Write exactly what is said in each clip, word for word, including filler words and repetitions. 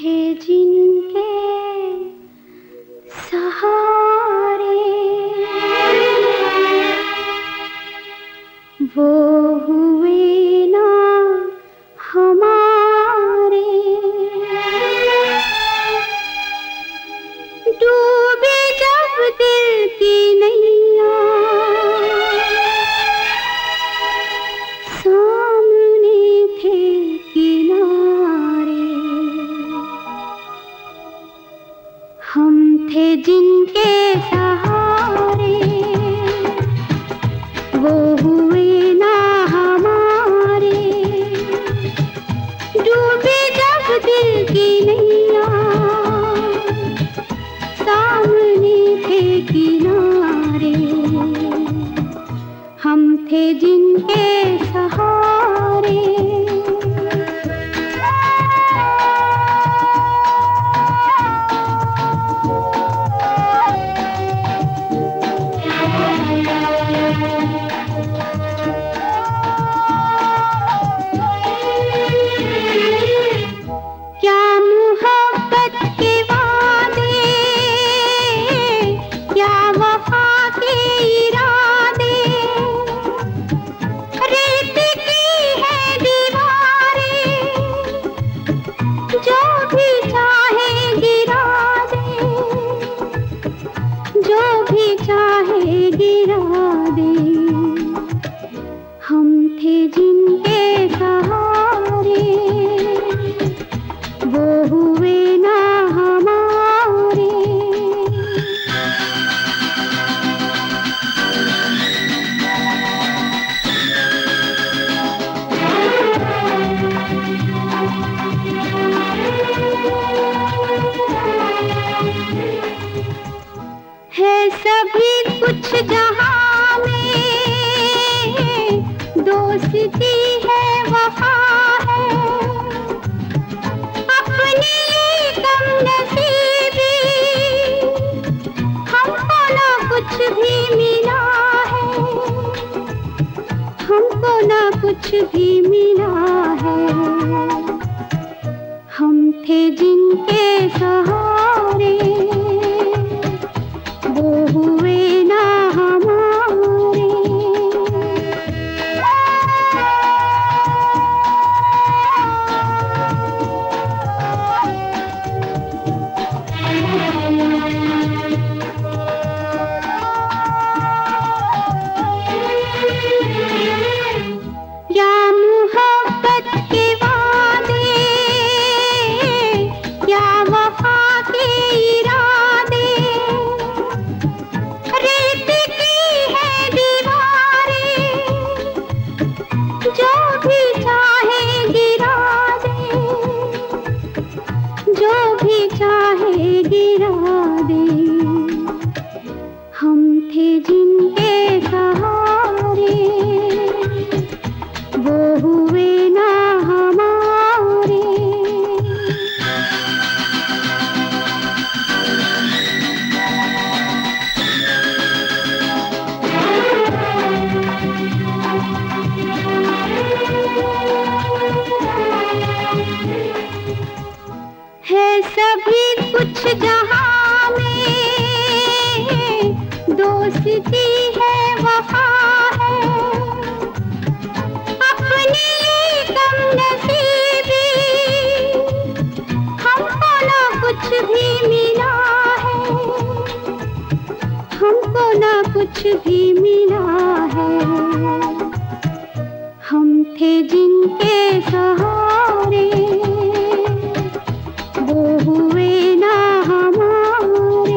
थे जिनके सहारे वो हुए ना हमारे, डूबे जब दिल की नैया सामने थे किनारे, हम थे जिनके सहारे वो हुए ना हमारे, डूबे जब दिल की नैया सामने थे किनारे, हम थे जिनके सहारे। क्या मोहब्बत के वादे, क्या वफा के इरादे, रेत की है दीवारें, जो भी चाहे गिरा दे, जो भी चाहे गिरा दे, हम थे जिनके सहारे वो हुए ना हमारे। है सभी कुछ जहां में, दोस्ती है वफा है, अपनी कम नसीबी हमको ना कुछ भी मिला है, हमको ना कुछ भी मिला है, हम थे जिनके सहारे वो हुए ना हमारे। या मोहब्बत के वादे, या वफा के इरादे, रेत की है दीवारें, जो भी चाहे गिरा दे, जो भी चाहे गिरा दे, हम थे जिनके सहारे वो हुए ना हमारे। है सभी कुछ जहां में, दोस्ती है वफा है, अपनी कम नसीबी हमको ना कुछ भी मिला है, हमको ना कुछ भी मिला है, हम थे जिनके सहारे वो हुए ना हमारे।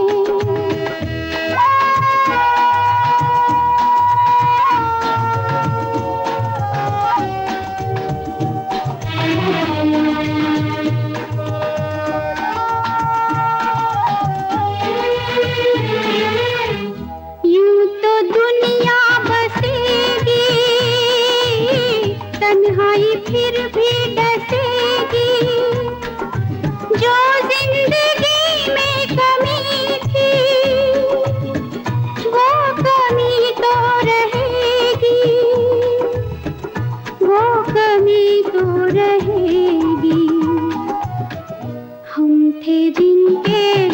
यूं तो दुनिया बसेगी, तन्हाई फिर भी डसेगी, जो जिंदगी में कमी थी वो कमी तो रहेगी, वो कमी तो रहेगी, जिनके